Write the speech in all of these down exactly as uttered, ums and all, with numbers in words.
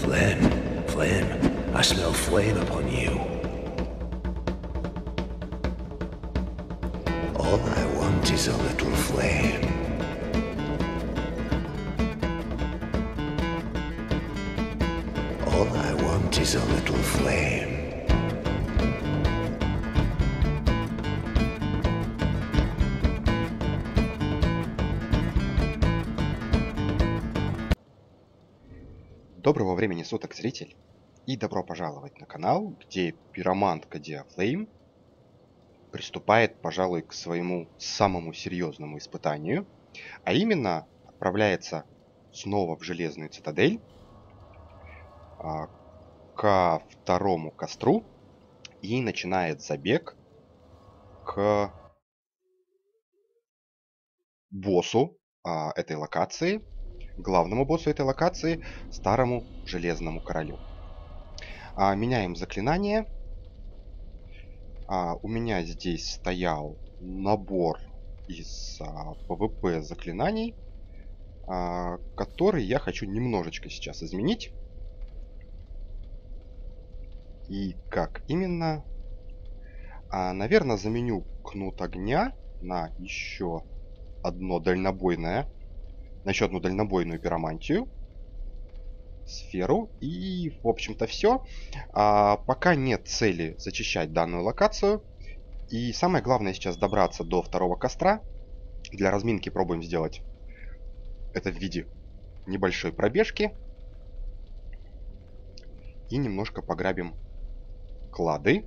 Flynn, Flynn, I smell flame upon you. All I want is a little flame. All I want is a little flame. Доброго времени суток, зритель, и добро пожаловать на канал, где пиромантка Диафлейм приступает, пожалуй, к своему самому серьезному испытанию, а именно отправляется снова в Железную Цитадель, а, ко второму костру и начинает забег к боссу а, этой локации, главному боссу этой локации, старому Железному Королю. А, меняем заклинание. А, у меня здесь стоял набор из а, пэ вэ пэ заклинаний, а, который я хочу немножечко сейчас изменить. И как именно? А, наверное, заменю кнут огня на еще одно дальнобойное, на еще одну дальнобойную пиромантию, сферу, и, в общем-то, все. А, пока нет цели зачищать данную локацию. И самое главное сейчас добраться до второго костра. Для разминки пробуем сделать это в виде небольшой пробежки. И немножко пограбим клады.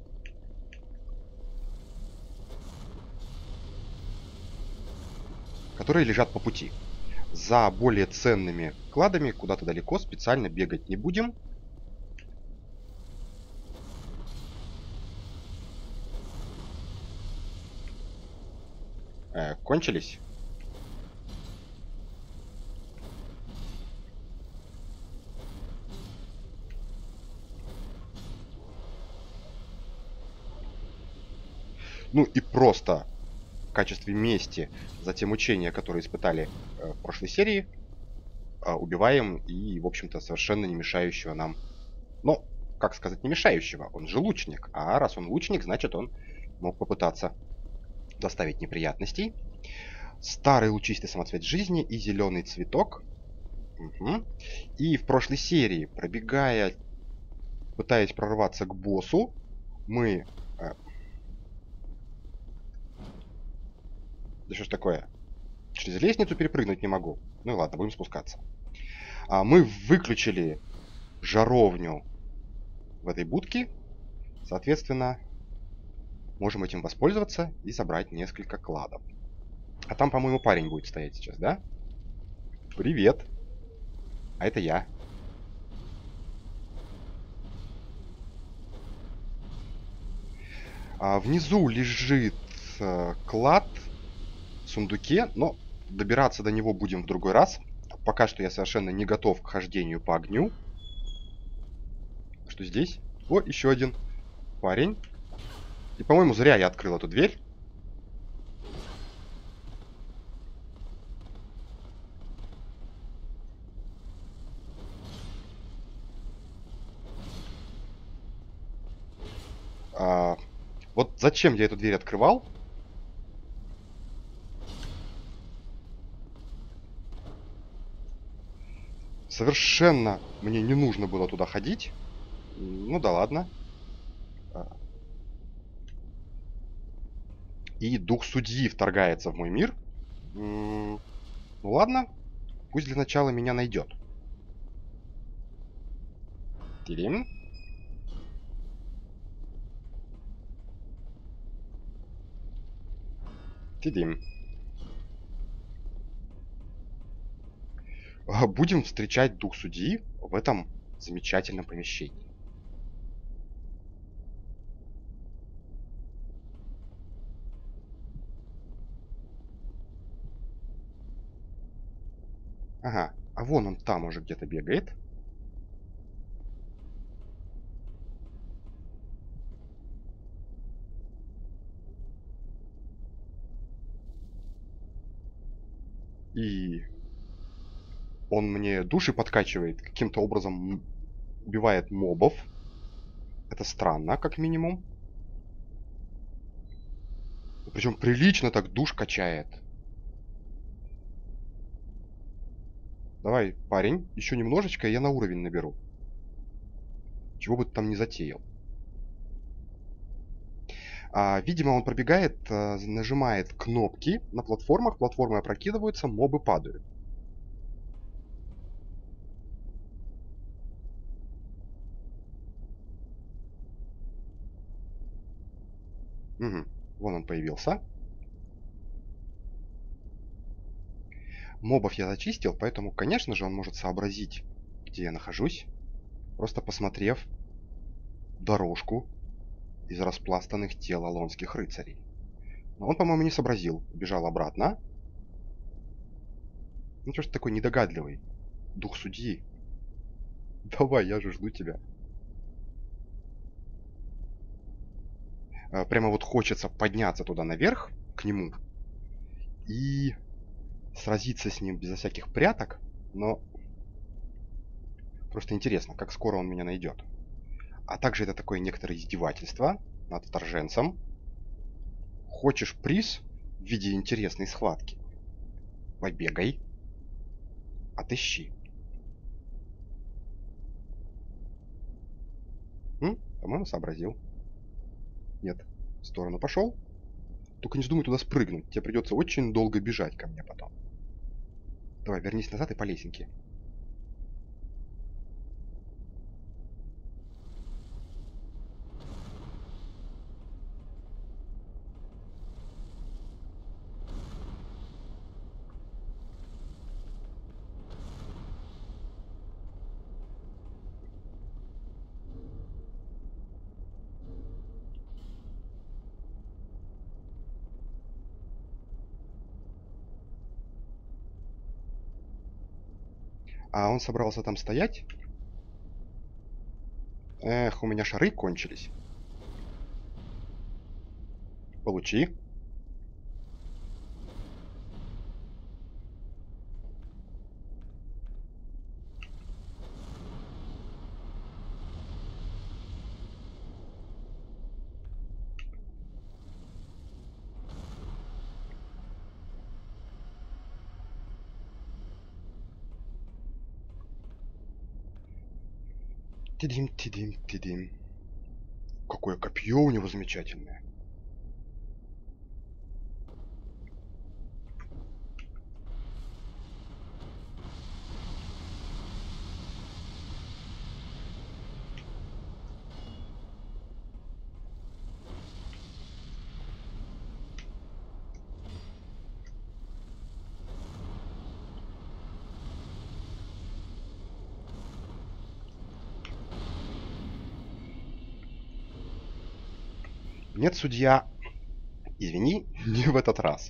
Которые лежат по пути. За более ценными кладами куда-то далеко специально бегать не будем. Э, кончились? Ну и просто в качестве мести за те мучения, которые испытали э, в прошлой серии, э, убиваем и, в общем-то, совершенно не мешающего нам... Ну, как сказать, не мешающего, он же лучник. А раз он лучник, значит он мог попытаться доставить неприятностей. Старый лучистый самоцвет жизни и зеленый цветок. Угу. И в прошлой серии, пробегая, пытаясь прорваться к боссу, мы... Э... Да что ж такое? Через лестницу перепрыгнуть не могу. Ну и ладно, будем спускаться. А, мы выключили жаровню в этой будке. Соответственно, можем этим воспользоваться и собрать несколько кладов. А там, по-моему, парень будет стоять сейчас, да? Привет. А это я. А, внизу лежит э, клад в сундуке, но добираться до него будем в другой раз. Пока что я совершенно не готов к хождению по огню. Что здесь? О, еще один парень. И, по-моему, зря я открыл эту дверь. А, вот зачем я эту дверь открывал? Совершенно мне не нужно было туда ходить. Ну да ладно. И дух судьи вторгается в мой мир. Ну ладно. Пусть для начала меня найдет. Тирим. Тирим. Будем встречать дух судьи в этом замечательном помещении. Ага, а вон он там уже где-то бегает. И он мне души подкачивает каким-то образом убивает мобов. Это странно, как минимум. Причем прилично так душ качает. Давай, парень, еще немножечко, и я на уровень наберу. Чего бы ты там не затеял. А, видимо, он пробегает, а, нажимает кнопки на платформах, платформы опрокидываются, мобы падают. Угу. Вон он появился. Мобов я зачистил, поэтому, конечно же, он может сообразить, где я нахожусь, просто посмотрев дорожку из распластанных тел алонских рыцарей. Но он, по-моему, не сообразил. Убежал обратно. Ну что ж ты такой недогадливый? Дух судьи. Давай, я же жду тебя. Прямо вот хочется подняться туда наверх, к нему, и сразиться с ним безо всяких пряток, но просто интересно, как скоро он меня найдет. А также это такое некоторое издевательство над вторженцем. Хочешь приз в виде интересной схватки? Побегай. Отыщи. М? По-моему, сообразил. Нет, в сторону пошел. Только не вздумай туда спрыгнуть. Тебе придется очень долго бежать ко мне потом. Давай, вернись назад и по лесенке. А он собрался там стоять? Эх, у меня шары кончились. Получи. Тидим, тидим, тидим. Какое копье у него замечательное. Нет, судья, извини, не в этот раз.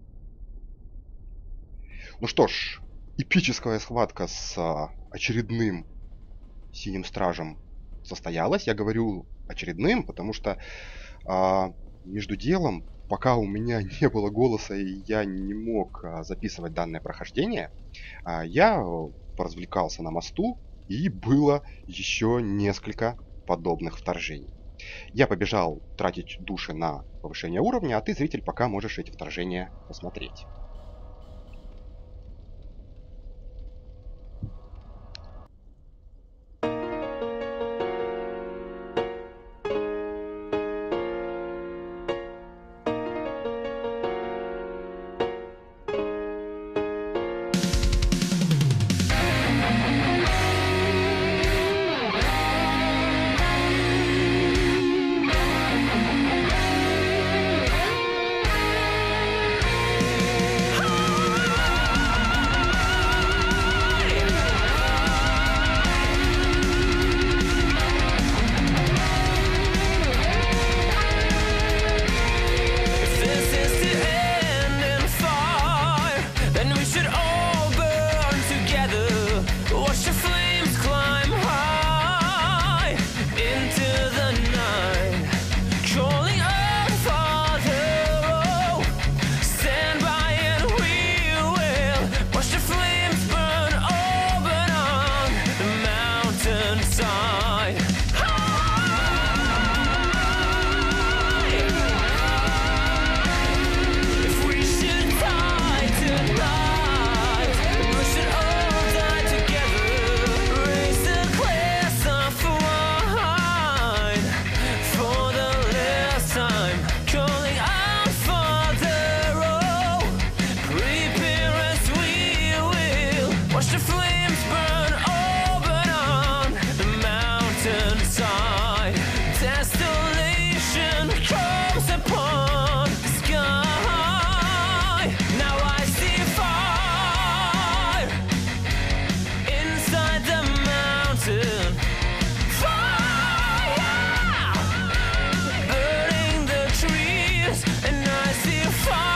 Ну что ж, эпическая схватка с а, очередным синим стражем состоялась. Я говорю очередным, потому что а, между делом, пока у меня не было голоса и я не мог а, записывать данное прохождение, а, я поразвлекался на мосту, и было еще несколько подобных вторжений. Я побежал тратить души на повышение уровня, а ты, зритель, пока можешь эти вторжения посмотреть. Watch the flames burn open on the mountainside. Desolation comes upon the sky. Now I see fire inside the mountain. Fire burning the trees, and I see fire.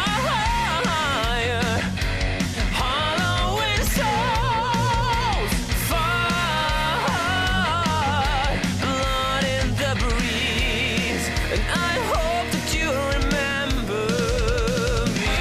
Hollowing souls, fire, blood in the breeze, and I hope that you remember me.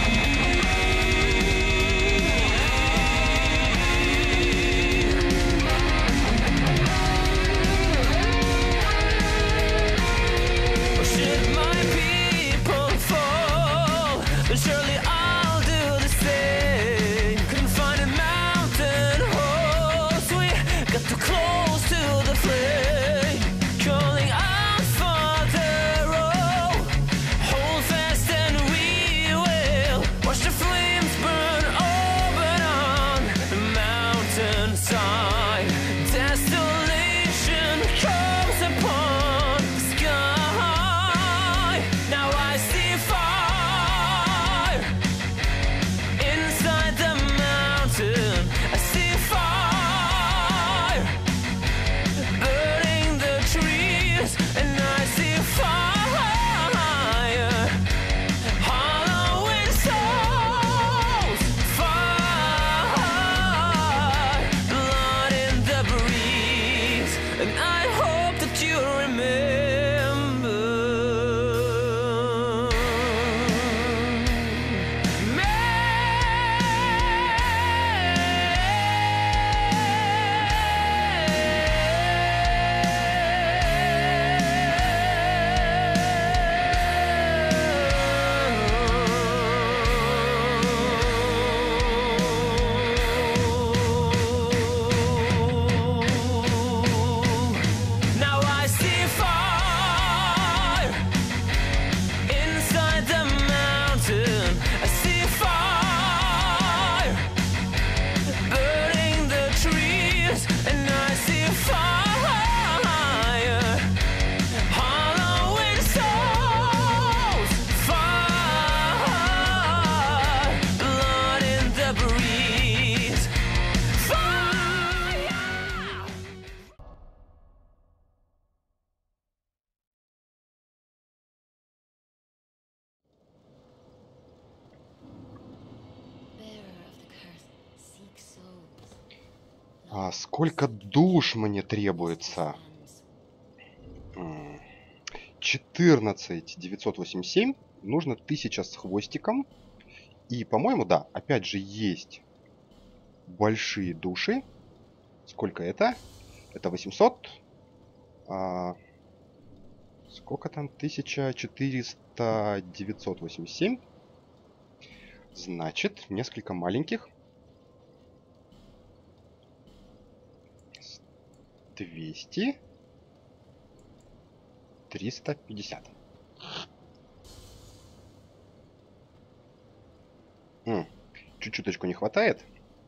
Should my people fall, then surely I'll do the same. Couldn't find a mountain holes, we got too close to the flame. Calling out for the road, hold fast and we will watch the flames burn open on the mountainside. Desolation comes upon the sky. Now I see fire inside the mountain. I see fire burning the trees, and I see fire hollowing souls. Fire, blood in the breeze, and I hope that you remember Now I see fire inside the mountain. I see fire burning the trees, and I see fire hollowing souls. Fire, blood in the breeze. Fire. Bearer of the curse, seek souls. А сколько душ мне требуется? М, четырнадцать девятьсот восемьдесят семь. Нужно тысяча с хвостиком. И, по-моему, да, опять же есть большие души. Сколько это? Это восемьсот. А, сколько там? тысяча четыреста, девятьсот восемьдесят семь. Значит, несколько маленьких. двести. триста пятьдесят. М, чуть-чуточку не хватает.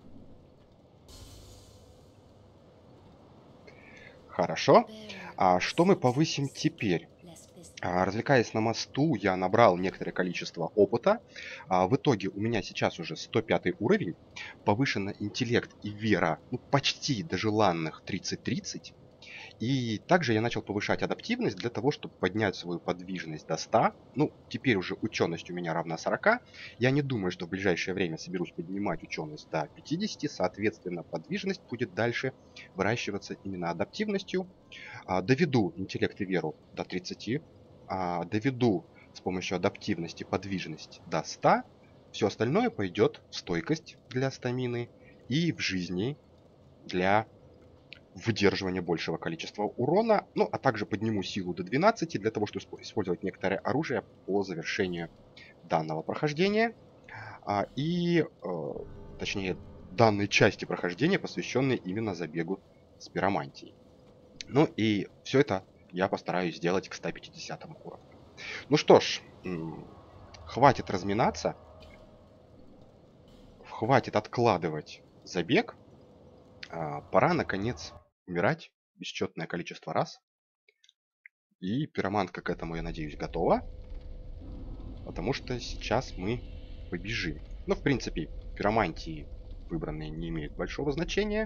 Хорошо. А что мы повысим теперь? А, Развлекаясь на мосту, я набрал некоторое количество опыта. А, В итоге у меня сейчас уже сто пятый уровень. Повышен интеллект и вера, ну, почти до желанных тридцать тридцать. И также я начал повышать адаптивность для того, чтобы поднять свою подвижность до ста. Ну, теперь уже ученость у меня равна сорока. Я не думаю, что в ближайшее время соберусь поднимать ученость до пятидесяти. Соответственно, подвижность будет дальше выращиваться именно адаптивностью. А, доведу интеллект и веру до тридцати. А, доведу с помощью адаптивности подвижность до ста. Все остальное пойдет в стойкость для стамины и в жизни для выдерживания большего количества урона. Ну, а также подниму силу до двенадцати для того, чтобы использовать некоторое оружие по завершению данного прохождения. А, и, э, точнее, данной части прохождения, посвященной именно забегу с пиромантией. Ну и все это я постараюсь сделать к ста пятидесятому уровню. Ну что ж, хватит разминаться. Хватит откладывать забег. А, пора, наконец, умирать бесчетное количество раз. И пиромантка к этому, я надеюсь, готова. Потому что сейчас мы побежим. Ну, в принципе, пиромантии выбранные не имеют большого значения.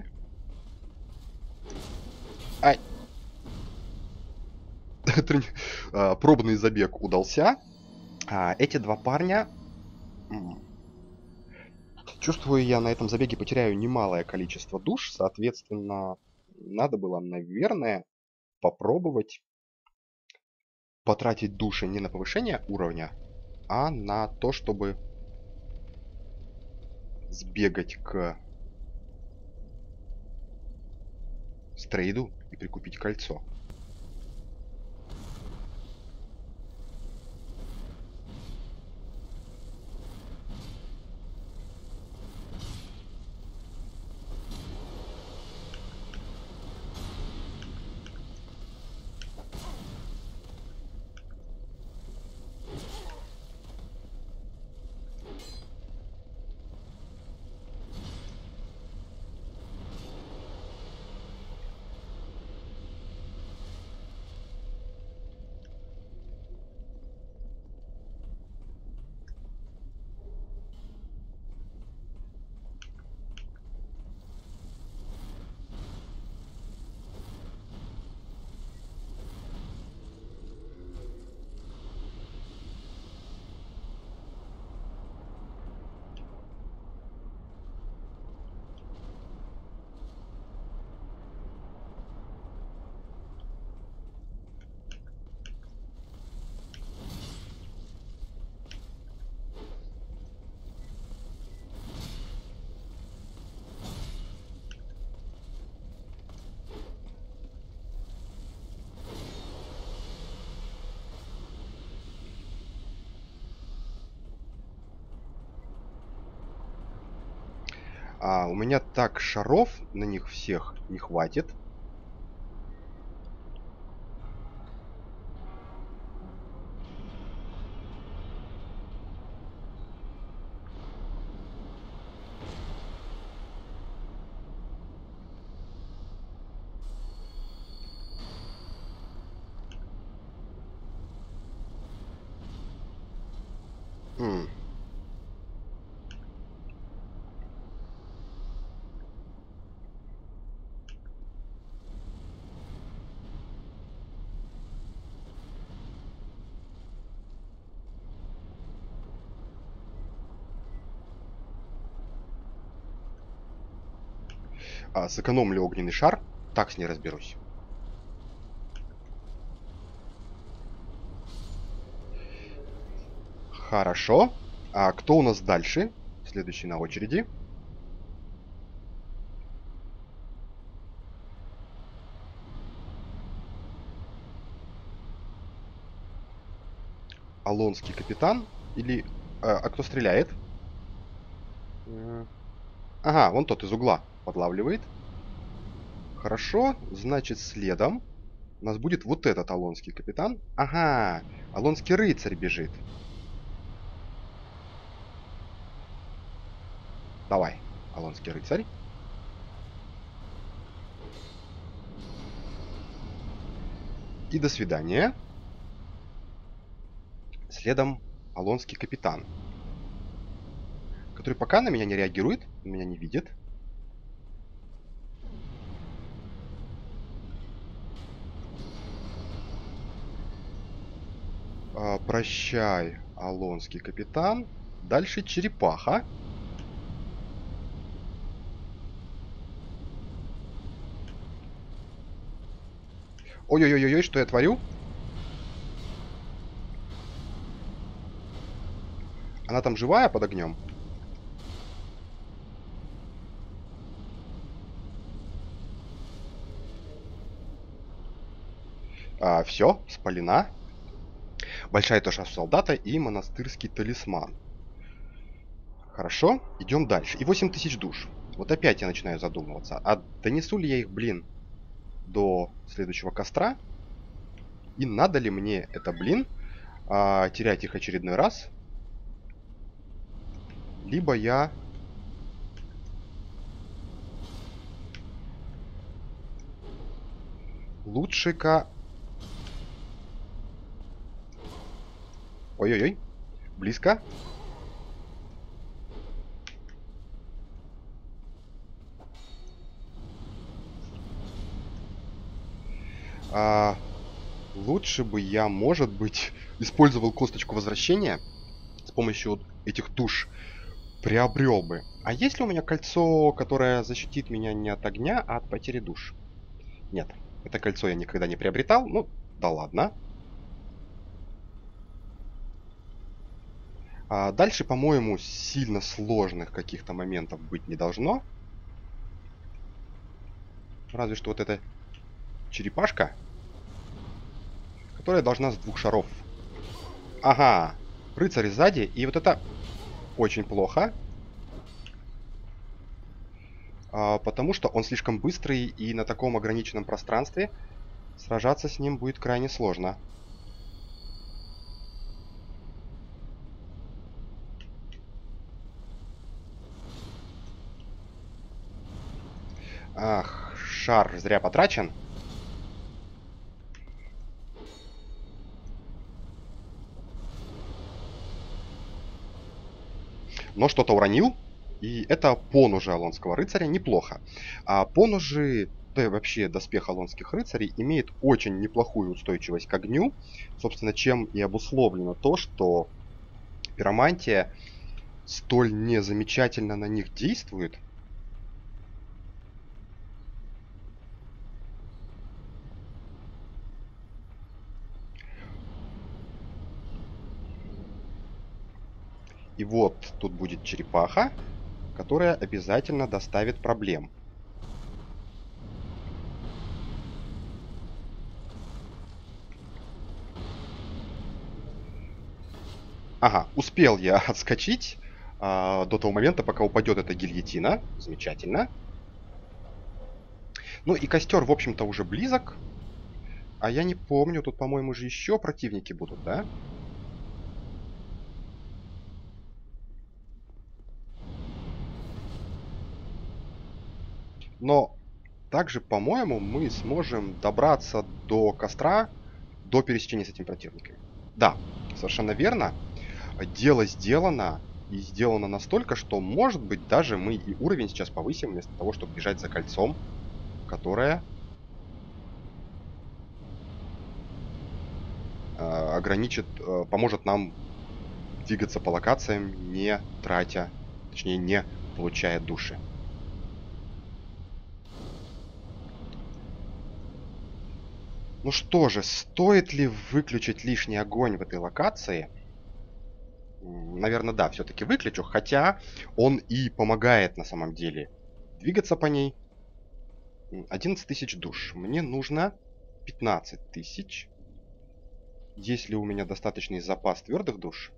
Ай! А, пробный забег удался. А, эти два парня... м, Чувствую, я на этом забеге потеряю немалое количество душ. Соответственно, надо было, наверное, попробовать потратить души не на повышение уровня, а на то, чтобы сбегать к Стрейду и прикупить кольцо. А у меня так шаров на них всех не хватит. М. А, сэкономлю огненный шар. Так с ней разберусь. Хорошо. А кто у нас дальше? Следующий на очереди. Алонский капитан? Или... А, а кто стреляет? Ага, вон тот из угла подлавливает. Хорошо, значит, следом у нас будет вот этот алонский капитан. Ага, алонский рыцарь бежит. Давай, алонский рыцарь. И до свидания. Следом алонский капитан, который пока на меня не реагирует, меня не видит. А, прощай, алонский капитан. Дальше черепаха. Ой-ой-ой-ой, что я творю? Она там живая под огнем? А, все, спалена. Большая туша солдата и монастырский талисман. Хорошо, идем дальше. И восемь тысяч душ. Вот опять я начинаю задумываться. А донесу ли я их, блин, до следующего костра? И надо ли мне это, блин, а, терять их очередной раз? Либо я Лучше-ка... Ой-ой-ой. Близко. А, лучше бы я, может быть, использовал косточку возвращения с помощью вот этих туш. Приобрел бы. А есть ли у меня кольцо, которое защитит меня не от огня, а от потери душ? Нет. Это кольцо я никогда не приобретал. Ну, да ладно. А дальше, по-моему, сильно сложных каких-то моментов быть не должно. Разве что вот эта черепашка, которая должна с двух шаров. Ага. Рыцарь сзади. И вот это очень плохо. А, потому что он слишком быстрый, и на таком ограниченном пространстве сражаться с ним будет крайне сложно. Ах, шар зря потрачен. Но что-то уронил. И это поножи Алонского рыцаря. Неплохо. А поножи, да и вообще доспех Алонских рыцарей, имеет очень неплохую устойчивость к огню. Собственно, чем и обусловлено то, что пиромантия столь незамечательно на них действует. И вот тут будет черепаха, которая обязательно доставит проблем. Ага, успел я отскочить а, до того момента, пока упадет эта гильотина. Замечательно. Ну и костер, в общем-то, уже близок. А я не помню, тут, по-моему, же еще противники будут, да? Но также, по-моему, мы сможем добраться до костра до пересечения с этим противником. Да, совершенно верно. Дело сделано. И сделано настолько, что, может быть, даже мы и уровень сейчас повысим, вместо того, чтобы бежать за кольцом, которое э, ограничит, э, поможет нам двигаться по локациям, не тратя, точнее, не получая души. Ну что же, стоит ли выключить лишний огонь в этой локации? Наверное, да, все-таки выключу, хотя он и помогает на самом деле двигаться по ней. одиннадцать тысяч душ. Мне нужно пятнадцать тысяч. Есть ли у меня достаточный запас твердых душ?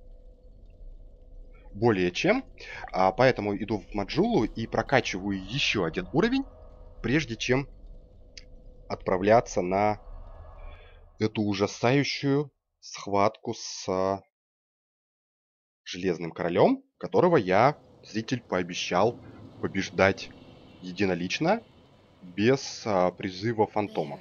Более чем. А, поэтому иду в Маджулу и прокачиваю еще один уровень, прежде чем отправляться на эту ужасающую схватку с Железным Королем, которого я, зритель, пообещал побеждать единолично, без а, призыва фантомов.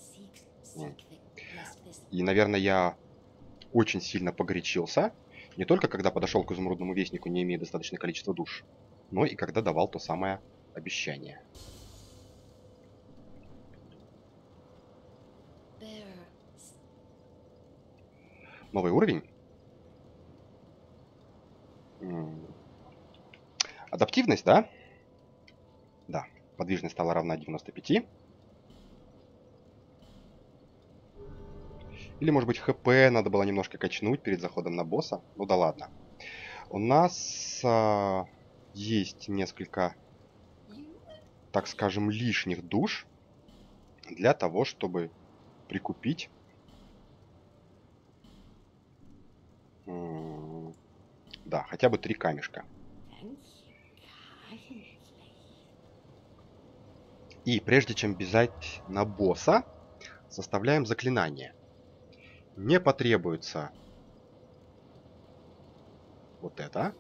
И, наверное, я очень сильно погорячился. Не только когда подошел к Изумрудному Вестнику, не имея достаточное количество душ, но и когда давал то самое обещание. Новый уровень. Адаптивность, да? Да. Подвижность стала равна девяноста пяти. Или, может быть, ХП надо было немножко качнуть перед заходом на босса. Ну да ладно. У нас а, есть несколько, так скажем, лишних душ для того, чтобы прикупить м, да, хотя бы три камешка. И прежде чем бежать на босса, составляем заклинание. Не потребуется вот это.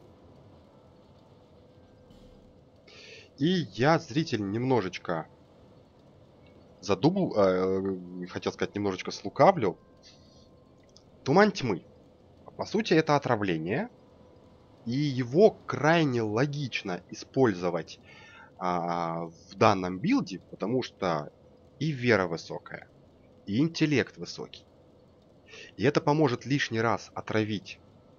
И я, зритель, немножечко задумал, э, хотел сказать, немножечко слукавлю. Туман тьмы. По сути, это отравление, и его крайне логично использовать а, в данном билде, потому что и вера высокая, и интеллект высокий. И это поможет лишний раз отравить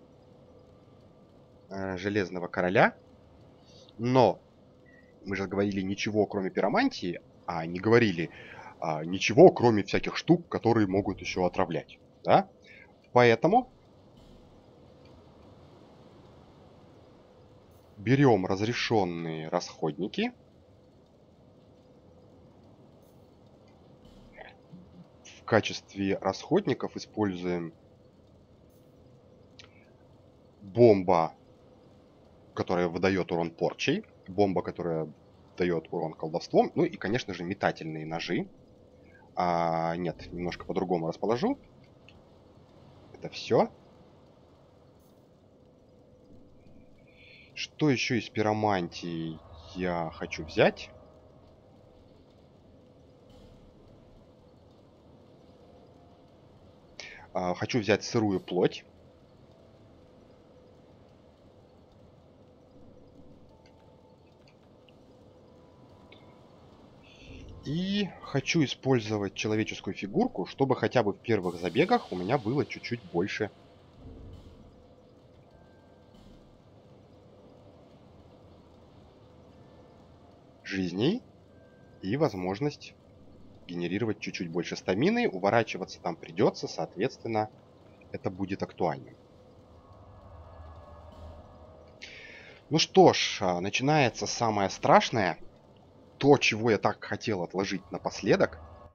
э, Железного Короля, но мы же говорили ничего, кроме пиромантии, а не говорили а, ничего, кроме всяких штук, которые могут еще отравлять. Да? Поэтому берем разрешенные расходники. В качестве расходников используем бомба, которая выдает урон порчей, бомба, которая дает урон колдовством, ну и, конечно же, метательные ножи. А, нет, немножко по-другому расположу. Это все. Что еще из пиромантии я хочу взять? А, хочу взять сырую плоть. И хочу использовать человеческую фигурку, чтобы хотя бы в первых забегах у меня было чуть-чуть больше жизней и возможность генерировать чуть-чуть больше стамины. Уворачиваться там придется, соответственно, это будет актуальным. Ну что ж, начинается самое страшное. То, чего я так хотел отложить напоследок.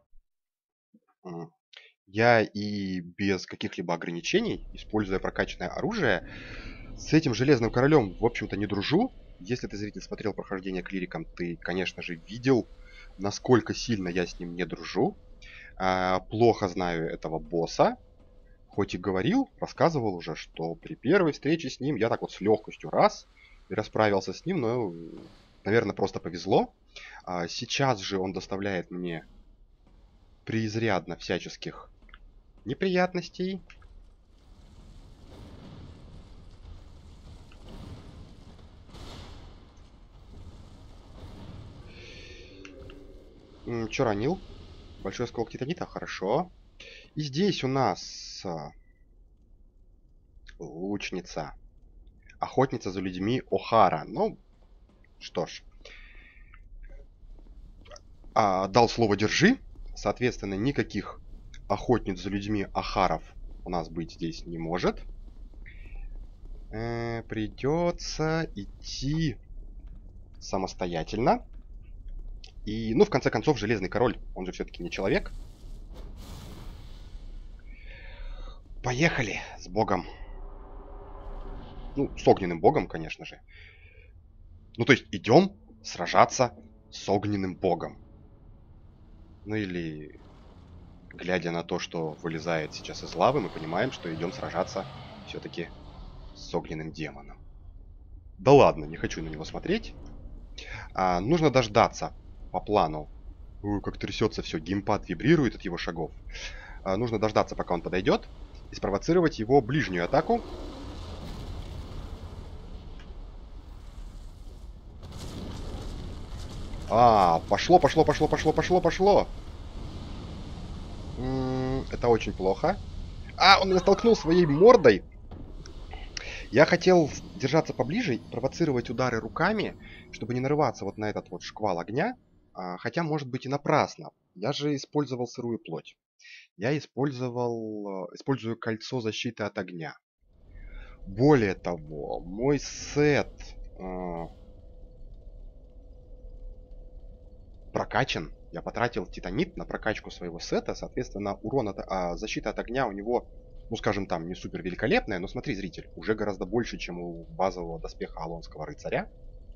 Я и без каких-либо ограничений, используя прокачанное оружие, с этим Железным Королем, в общем-то, не дружу. Если ты, зритель, смотрел прохождение клириком, ты, конечно же, видел, насколько сильно я с ним не дружу. А, плохо знаю этого босса. Хоть и говорил, рассказывал уже, что при первой встрече с ним я так вот с легкостью раз и расправился с ним, но, наверное, просто повезло. А, сейчас же он доставляет мне преизрядно всяческих неприятностей. Че ранил? Большой осколок титанита, хорошо. И здесь у нас а, лучница, охотница за людьми Охара. Ну, что ж. А, дал слово держи. Соответственно, никаких охотниц за людьми Охаров у нас быть здесь не может. Э, придется идти самостоятельно. И, ну, в конце концов, Железный Король, он же все-таки не человек. Поехали с богом. Ну, с огненным богом, конечно же. Ну, то есть, идем сражаться с огненным богом. Ну, или, глядя на то, что вылезает сейчас из лавы, мы понимаем, что идем сражаться все-таки с огненным демоном. Да ладно, не хочу на него смотреть. А, нужно дождаться по плану. Ой, как трясется все, геймпад вибрирует от его шагов. А, нужно дождаться, пока он подойдет, и спровоцировать его ближнюю атаку. А, пошло, пошло, пошло, пошло, пошло, пошло. М-м, это очень плохо. А, он меня столкнул своей мордой. Я хотел держаться поближе, провоцировать удары руками, чтобы не нарываться вот на этот вот шквал огня. А, хотя, может быть, и напрасно. Я же использовал сырую плоть. Я использовал... Использую кольцо защиты от огня. Более того, мой сет... Э, прокачан. Я потратил титанит на прокачку своего сета. Соответственно, урон от... А, защита от огня у него... Ну, скажем, там, не супер великолепная, но смотри, зритель, уже гораздо больше, чем у базового доспеха Алонского рыцаря.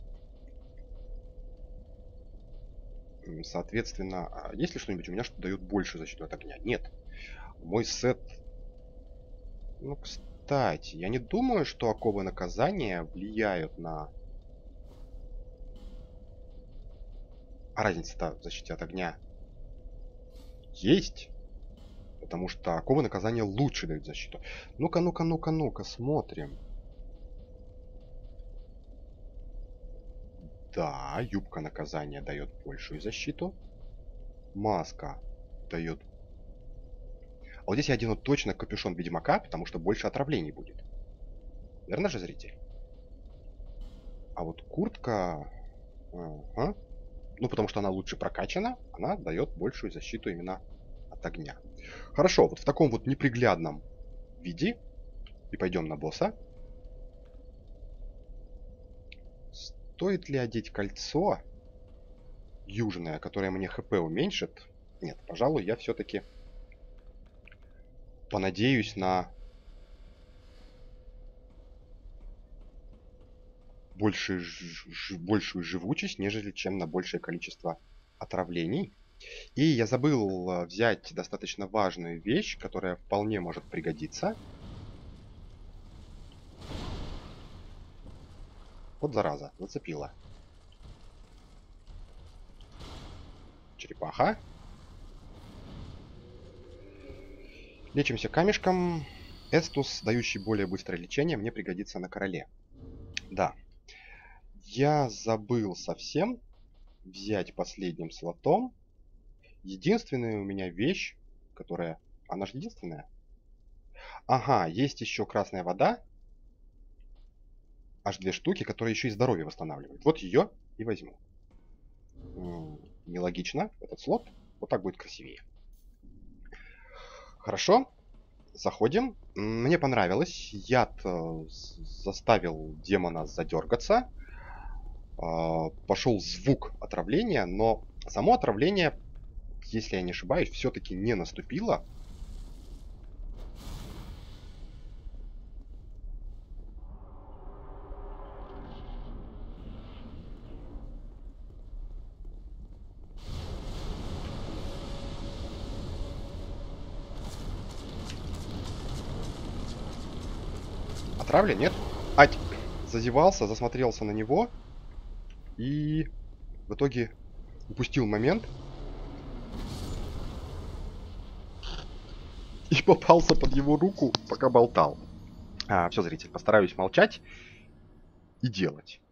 Соответственно, есть ли что-нибудь у меня, что дает больше защиту от огня? Нет. Мой сет... Ну, кстати, я не думаю, что оковы наказания влияют на... А разница-то в защите от огня есть. Потому что оковы наказания лучше дают защиту. Ну-ка, ну-ка, ну-ка, ну-ка, смотрим. Да, юбка наказания дает большую защиту. Маска дает... А вот здесь я одену точно капюшон ведьмака, потому что больше отравлений будет. Верно же, зритель? А вот куртка... Ага. Ну, потому что она лучше прокачана, она дает большую защиту именно от огня. Хорошо, вот в таком вот неприглядном виде. И пойдем на босса. Стоит ли одеть кольцо южное, которое мне хп уменьшит? Нет, пожалуй, я все-таки понадеюсь на большую, ж, большую живучесть, нежели чем на большее количество отравлений. И я забыл взять достаточно важную вещь, которая вполне может пригодиться. Вот зараза, зацепила. Черепаха. Лечимся камешком. Эстус, дающий более быстрое лечение, мне пригодится на короле. Да. Я забыл совсем взять последним слотом. Единственная у меня вещь, которая... Она же единственная. Ага, есть еще красная вода. Аж две штуки, которые еще и здоровье восстанавливают. Вот ее и возьму. Нелогично, этот слот. Вот так будет красивее. Хорошо. Заходим. Мне понравилось. Яд заставил демона задергаться. Пошел звук отравления, но само отравление, если я не ошибаюсь, все-таки не наступило. Отравля? Нет? Ать! Зазевался, засмотрелся на него. И в итоге упустил момент. И попался под его руку, пока болтал. А, все, зритель, постараюсь молчать и делать.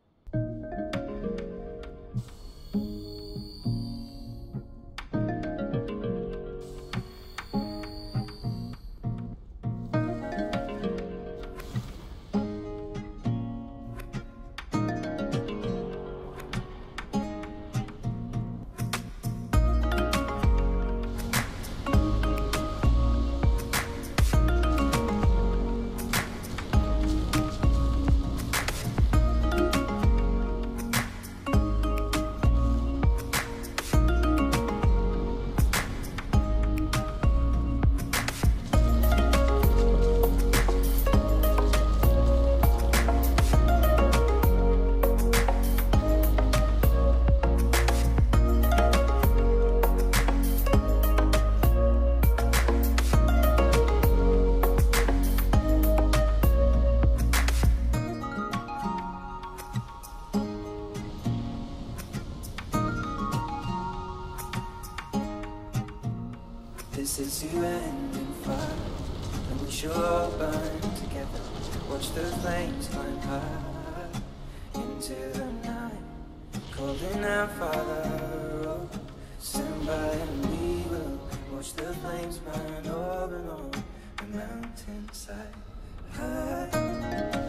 This is to end in fire, and we shall all burn together. Watch the flames climb high into the night, calling out, Father, oh, stand by and we will watch the flames burn over and on the mountainside. High.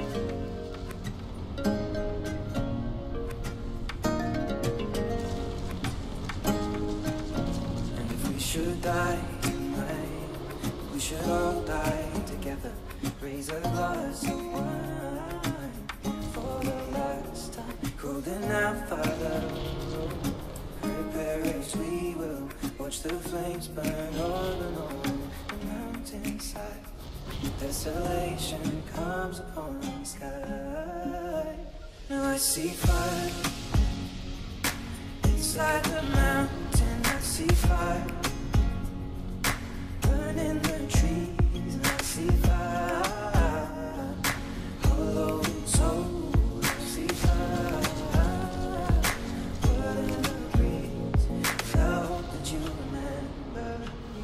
Should die tonight, we should all die together. Raise a glass of wine for the last time. Holding out, Father, prepare as we will watch the flames burn all along the mountainside. Desolation comes upon the sky. Now I see fire inside the mountain. I see fire in the trees, and I see fire. Hollow soul, I see fire. Blood in the breeze, I hope that you remember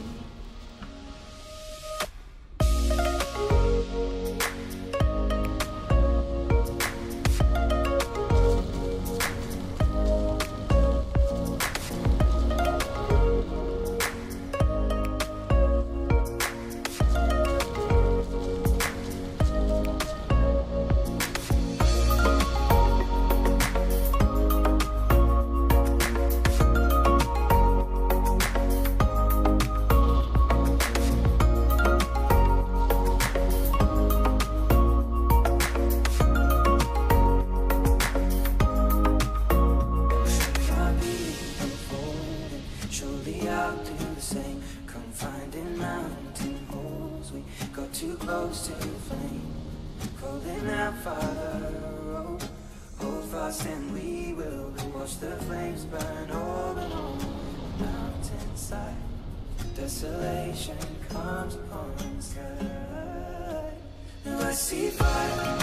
lost and we will watch the flames burn all along the mountainside. Desolation comes upon the sky. Now I see fire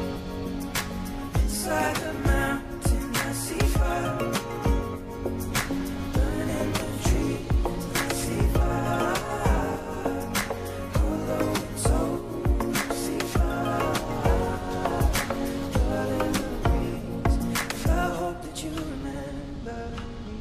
inside the mountain. I see fire burning the trees. I see fire hollow and soul. I see fire blood in the breeze. I hope that you remember me.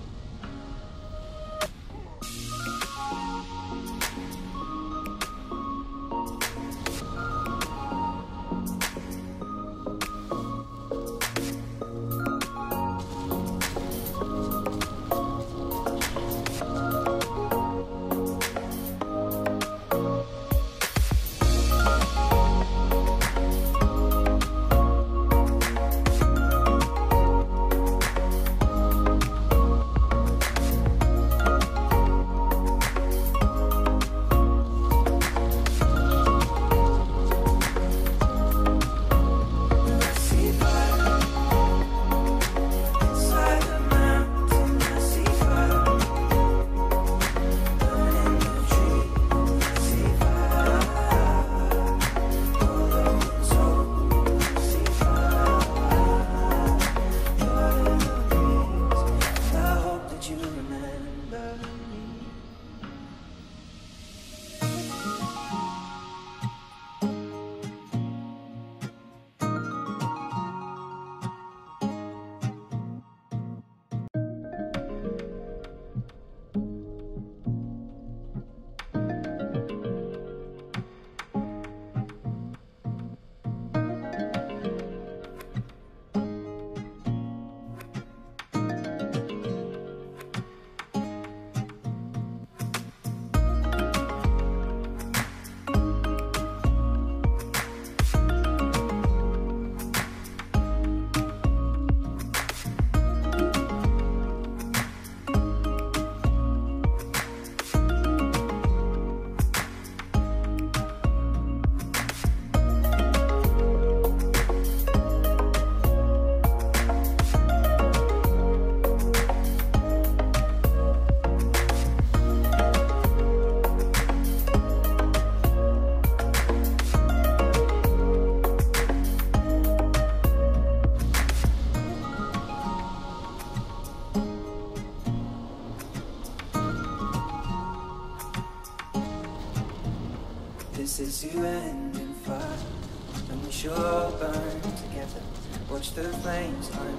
This is you end in fire, and we shall all burn together. Watch the flames climb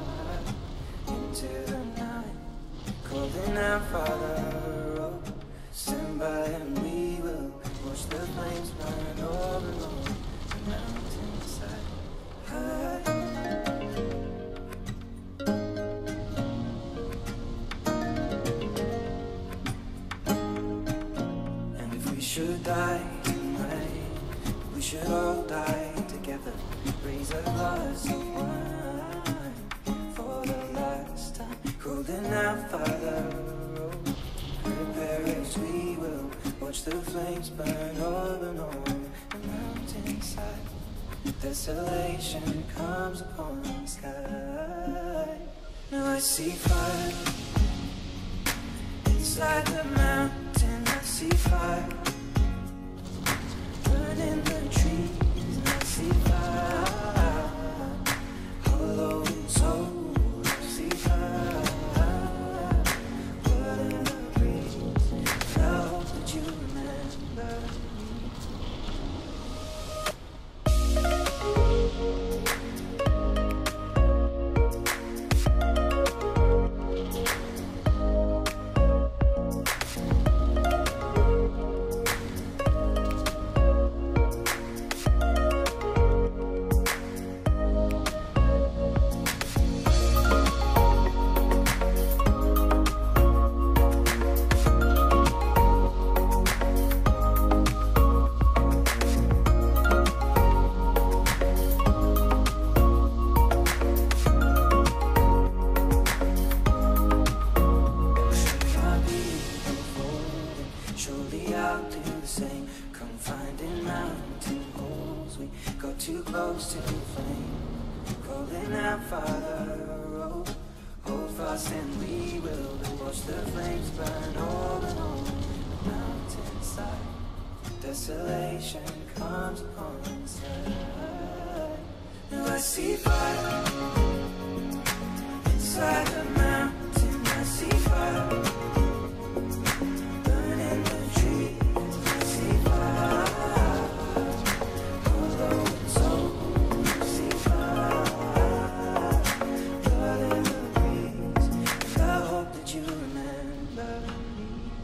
high into the night, calling out, Father, oh, stand by and we will watch the flames burn all along the mountainside. High. Should die tonight, we should all die together. Raise a glass of wine for the last time, holding out, Father, oh, prepare as we will watch the flames burn all along the mountainside. Desolation comes upon the sky. Now I see fire inside the mountain. I see fire burning the trees. I see fire hollow and soul. I see fire blood in the breeze. I hope that you remember me. lost and we will watch the flames burn all along the mountainside. Desolation comes upon us. I see fire inside the mountain. I see fire burning the trees. I see fire hollow and soul. I see fire blood in the breeze. And I hope that you remember me.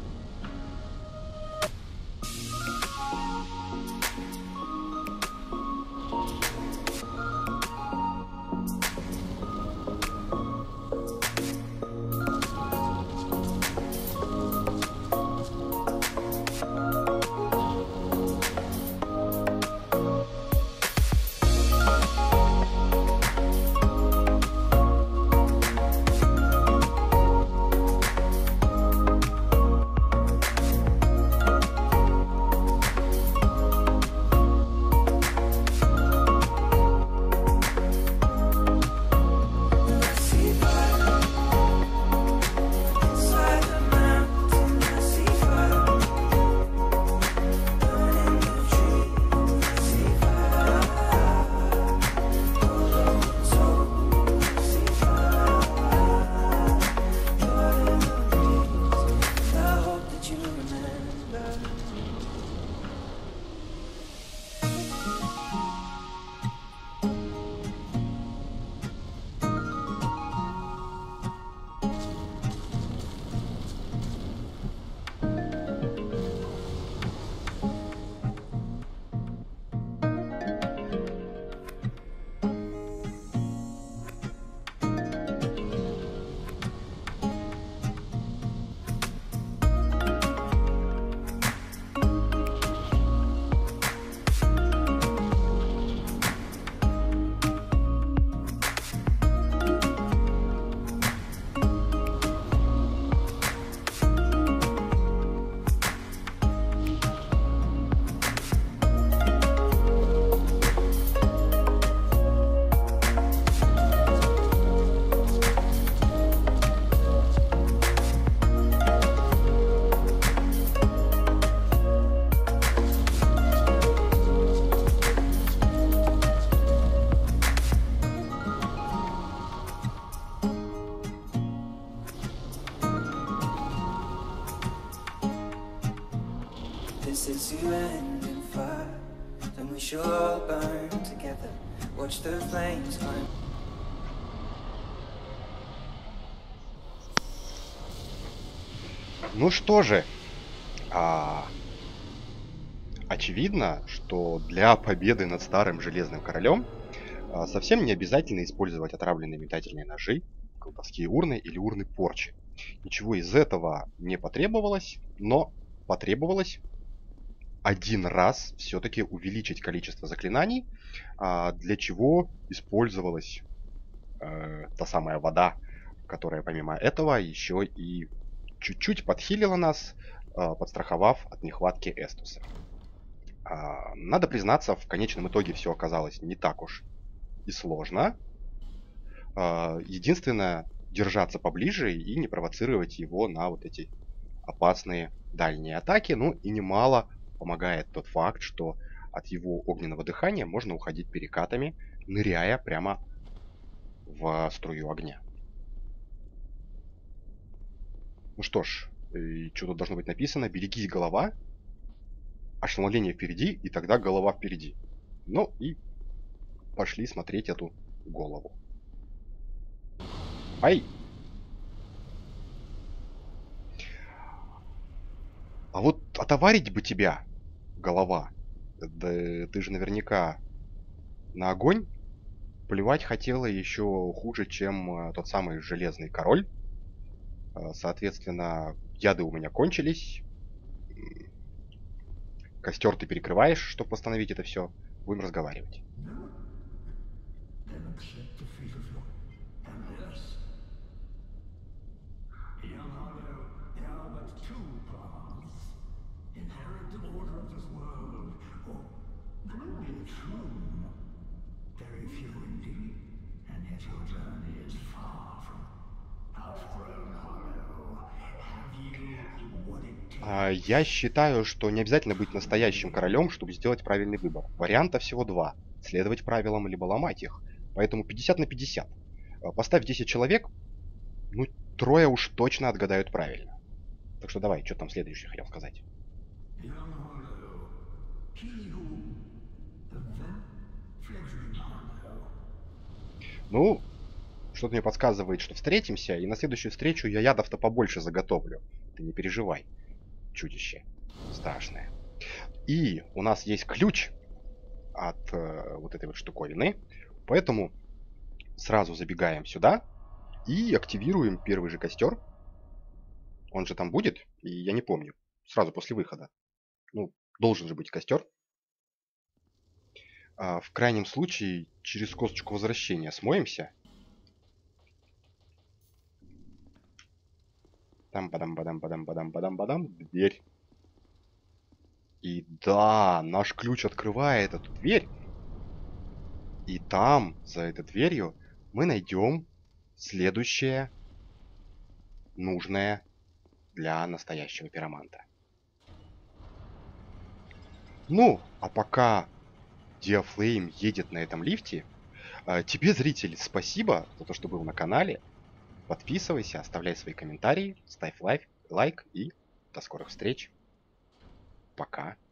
This is you end in fire, then we shall all burn together. Watch the flames climb. Ну что же, а, очевидно, что для победы над старым Железным Королем а, совсем не обязательно использовать отравленные метательные ножи, колдовские урны или урны порчи. Ничего из этого не потребовалось, но потребовалось один раз все-таки увеличить количество заклинаний, а, для чего использовалась э, та самая вода, которая помимо этого еще и чуть-чуть подхилила нас, э, подстраховав от нехватки эстуса. А, надо признаться, в конечном итоге все оказалось не так уж и сложно. А, единственное, держаться поближе и не провоцировать его на вот эти опасные дальние атаки. Ну и немало помогает тот факт, что от его огненного дыхания можно уходить перекатами, ныряя прямо в струю огня. Ну что ж, что тут должно быть написано? Берегись, голова. Ошеломление впереди, и тогда голова впереди. Ну и пошли смотреть эту голову. Ай! А вот отоварить бы тебя, голова. Да ты же наверняка на огонь плевать хотела еще хуже, чем тот самый Железный Король. Соответственно, яды у меня кончились. Костер ты перекрываешь, чтобы восстановить это все. Будем разговаривать. А, Я считаю, что не обязательно быть настоящим королем, чтобы сделать правильный выбор. Варианта всего два. Следовать правилам, либо ломать их. Поэтому пятьдесят на пятьдесят. А, Поставь десять человек, ну, трое уж точно отгадают правильно. Так что давай, что там следующее хотел сказать. Ну, что-то мне подсказывает, что встретимся, и на следующую встречу я ядов-то побольше заготовлю. Ты не переживай, чудище страшное. И у нас есть ключ от э, вот этой вот штуковины, поэтому сразу забегаем сюда и активируем первый же костер. Он же там будет, и я не помню, сразу после выхода. Ну, должен же быть костер. А, в крайнем случае, через косточку возвращения смоемся. Там бадам бадам бадам бадам бадам бадам дверь. И да, наш ключ открывает эту дверь. И там, за этой дверью, мы найдем следующее нужное для настоящего пироманта. Ну, а пока Диафлейм едет на этом лифте, э, тебе, зритель, спасибо за то, что был на канале. Подписывайся, оставляй свои комментарии, ставь лайк, лайк и до скорых встреч. Пока.